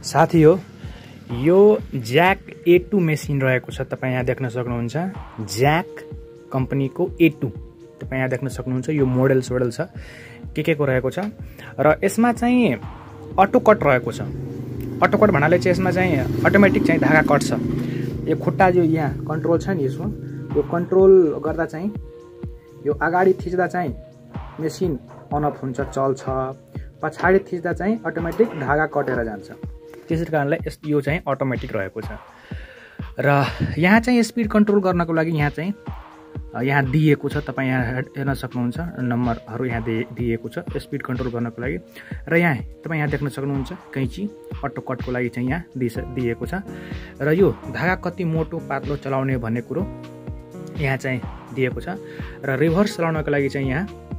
साथी हो यो ज्याक A2 मेसिन रहेको छ। तपाईं यहाँ देख्न सक्नुहुन्छ ज्याक कम्पनीको A2 तपाईं यहाँ देख्न सक्नुहुन्छ। यो मोडल छ के को रहेको छ र यसमा चाहिँ अटो कट रहेको छ। अटो कट भन्नाले चाहिँ यसमा चाहिँ अटोमेटिक चाहिँ धागा कट्छ। यो खुट्टा जो यहाँ कन्ट्रोल छ नि यसको, यो कन्ट्रोल गर्दा चाहिँ यो अगाडि थिच्दा चाहिँ मेसिन अन अफ हुन्छ, चल्छ। पछाडि थिच्दा चाहिँ अटोमेटिक धागा कटेर जान्छ। त्यसै कारणले यो चाहिँ अटोमेटिक रहेको छ। र यहाँ चाहिँ स्पिड कन्ट्रोल गर्नको लागि यहाँ दिएको छ। तपाईं यहाँ हेर्न सक्नुहुन्छ नम्बरहरू यहाँ दिएको छ स्पिड कन्ट्रोल गर्नको लागि। र यहाँ तपाईं यहाँ देख्न सक्नुहुन्छ कैँची अटो कटको लागि चाहिँ यहाँ दिएको छ। र यो धागा कति मोटो पातलो चलाउने भन्ने कुरो यहाँ चाहिँ दिएको छ। र रिभर्स चलाउनको लागि चाहिँ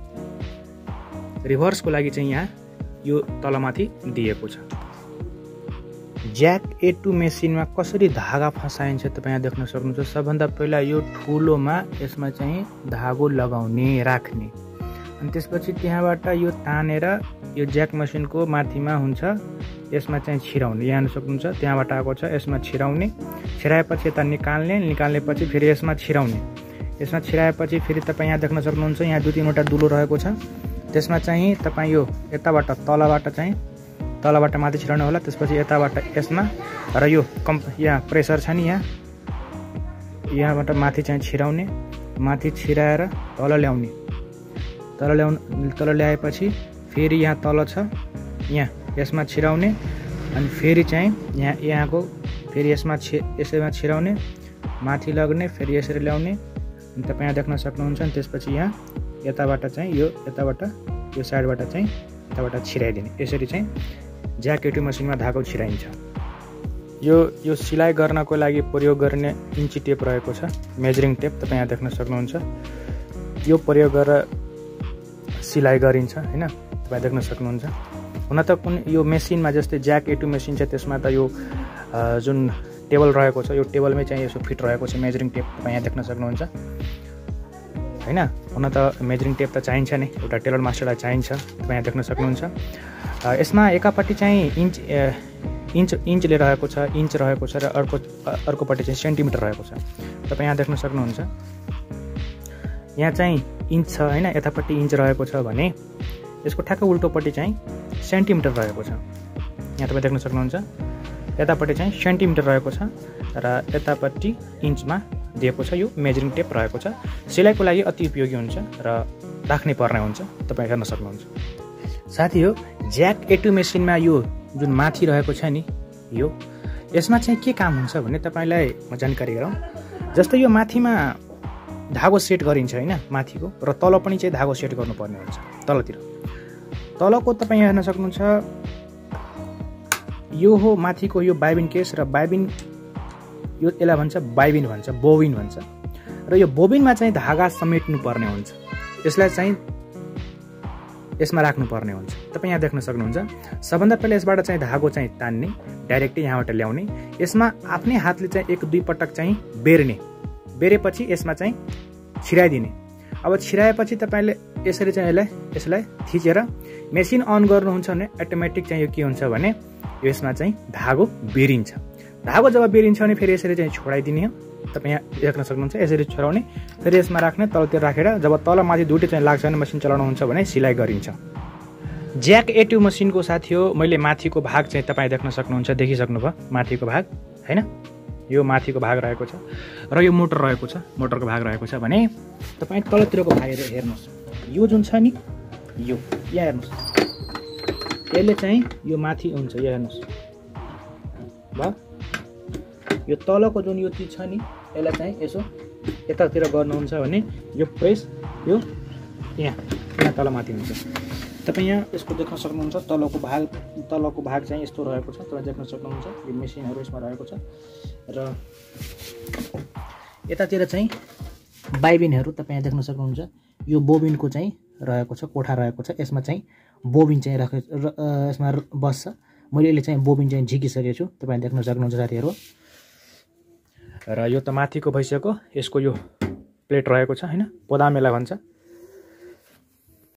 यहाँ यो तलमाथि दिएको छ। ज्याक A2 मेसिनमा कसरी धागा फसाइन्छ तपाईं यहाँ देख्न सक्नुहुन्छ। सबभन्दा पहिला यो ठुलोमा यसमा चाहिँ धागो लगाउने राख्ने, अनि त्यसपछि त्यहाँबाट यो तानेर यो ज्याक मेसिनको माथिमा हुन्छ यसमा चाहिँ छिराउने। यहाँ हेर्न सक्नुहुन्छ त्यहाँबाट आएको छ, यसमा छिराउने। छिराएपछि यता निकाल्नेपछि फेरि यसमा छिराउने। यसमा छिराएपछि फेरि तपाईं यहाँ देख्न सक्नुहुन्छ यहाँ 2-3वटा दुलो रहेको छ। त्यसमा चाहिँ तपाईं यो तलबाट माथि छिराउनु होला। त्यसपछि यताबाट यसमा र यो यहाँ प्रेसर छ नि यहाँबाट माथि चाहिँ छिराउने। माथि छिराएर तल ल्याएपछि फेरि यहाँ तल छ यहाँ यसमा छिराउने, अनि फेरि चाहिँ यहाँको फेरि यसैमा छिराउने, माथि लग्ने, फेरि यसरी ल्याउने। अनि तपाईँ यहाँ देख्न सक्नुहुन्छ। अनि त्यसपछि यहाँ यताबाट चाहिँ यो साइडबाट चाहिँ यताबाट छिराइदिने। यसरी चाहिँ ज्याक A2 मसिनमा धागो छिराइन्छ। यो सिलाइ गर्नको लागि प्रयोग गर्ने इन्ची टेप रहेको छ, मेजरिङ टेप तपाईँ यहाँ देख्न सक्नुहुन्छ। यो प्रयोग गरेर सिलाइ गरिन्छ हैन, तपाईँ देख्न सक्नुहुन्छ। हुन त यो मेसिनमा जस्तै ज्याक A2 मेसिन छ त्यसमा त यो जुन टेबल रहेको छ यो टेबलमै चाहिँ यसो फिट रहेको छ मेजरिङ टेप तपाईँ यहाँ देख्न सक्नुहुन्छ हैन। हुन त मेजरिङ टेप त चाहिन्छ नै, एउटा टेलर मास्टरलाई चाहिन्छ, तपाईँ यहाँ देख्न सक्नुहुन्छ। यसमा एकापट्टि चाहिँ इन्चले रहेको छ, इन्च रहेको छ, र अर्कोपट्टि चाहिँ सेन्टिमिटर रहेको छ। तपाईँ यहाँ देख्न सक्नुहुन्छ यहाँ चाहिँ इन्च छ हैन, यतापट्टि इन्च रहेको छ भने यसको ठ्याक्क उल्टोपट्टि चाहिँ सेन्टिमिटर रहेको छ। यहाँ तपाईँ देख्न सक्नुहुन्छ यतापट्टि चाहिँ सेन्टिमिटर रहेको छ र यतापट्टि इन्चमा दिएको छ। यो मेजरिङ टेप रहेको छ, सिलाइको लागि अति उपयोगी हुन्छ र राख्नै पर्ने हुन्छ, तपाईँ हेर्न सक्नुहुन्छ। साथी हो ज्याक A2 मेसिनमा यो जुन माथि रहेको छ नि यसमा चाहिँ के काम हुन्छ भने तपाईँलाई म जानकारी गराउँ। जस्तै यो माथिमा धागो सेट गरिन्छ हैन माथिको, र तल पनि चाहिँ धागो सेट गर्नुपर्ने हुन्छ। तलको तपाईँ हेर्न सक्नुहुन्छ यो हो माथिको यो बाइबिन केस, र बाइबिन यो यसलाई भन्छ बोबिन भन्छ। र यो बोबिनमा चाहिँ धागा समेट्नु पर्ने हुन्छ, यसलाई चाहिँ यसमा राख्नुपर्ने हुन्छ। तपाईँ यहाँ देख्न सक्नुहुन्छ सबभन्दा पहिला यसबाट चाहिँ धागो चाहिँ तान्ने, डाइरेक्टली यहाँबाट ल्याउने। यसमा आफ्नै हातले चाहिँ 1-2 पटक चाहिँ बेरेपछि यसमा चाहिँ छिराइदिने। अब छिराएपछि तपाईँले यसरी चाहिँ यसलाई थिचेर मेसिन अन गर्नुहुन्छ भने अटोमेटिक चाहिँ यो के हुन्छ भने यसमा चाहिँ धागो बेरिन्छ। धागो जब बेरिन्छ भने फेरि यसरी चाहिँ छोडाइदिने हो। तपाईँ यहाँ देख्न सक्नुहुन्छ यसरी छोडाउने, फेरि यसमा राख्ने, तलतिर राखेर जब तल माथि दुइटै चाहिँ लाग्छ भने मसिन चलाउनुहुन्छ भने सिलाइ गरिन्छ। ज्याक A2 मसिनको साथी हो मैले माथिको भाग चाहिँ तपाईँ देख्न सक्नुहुन्छ, देखिसक्नुभयो माथिको भाग हैन। यो माथिको भाग रहेको छ र यो मोटर रहेको छ, मोटरको भाग रहेको छ भने तपाईँ तलतिरको भाग हेर्नुहोस्। यो जुन छ नि यो यहाँ हेर्नुहोस्, यसले चाहिँ यो माथि हुन्छ, यो हेर्नुहोस् भयो। यो तलको जुन यो चिज छ नि यसलाई चाहिँ यसो यतातिर गर्नुहुन्छ भने यो प्रेस यो यहाँ तलमाथि हुन्छ। तपाईँ यहाँ यसको देख्न सक्नुहुन्छ तलको भाग चाहिँ यस्तो रहेको छ, तपाईँ देख्न सक्नुहुन्छ यो मेसिनहरू यसमा रहेको छ। र यतातिर चाहिँ बाइबिनहरू तपाईँ यहाँ देख्न सक्नुहुन्छ, यो बोबिनको चाहिँ रहेको छ, कोठा रहेको छ। यसमा चाहिँ बोबिन चाहिँ यसमा बस्छ। मैले यसले चाहिँ बोबिन चाहिँ झिकिसकेको छु, तपाईँ देख्न सक्नुहुन्छ साथीहरू। र यो त माथिको भइसक्यो, यसको यो प्लेट रहेको छ हैन, पोदामेला भन्छ।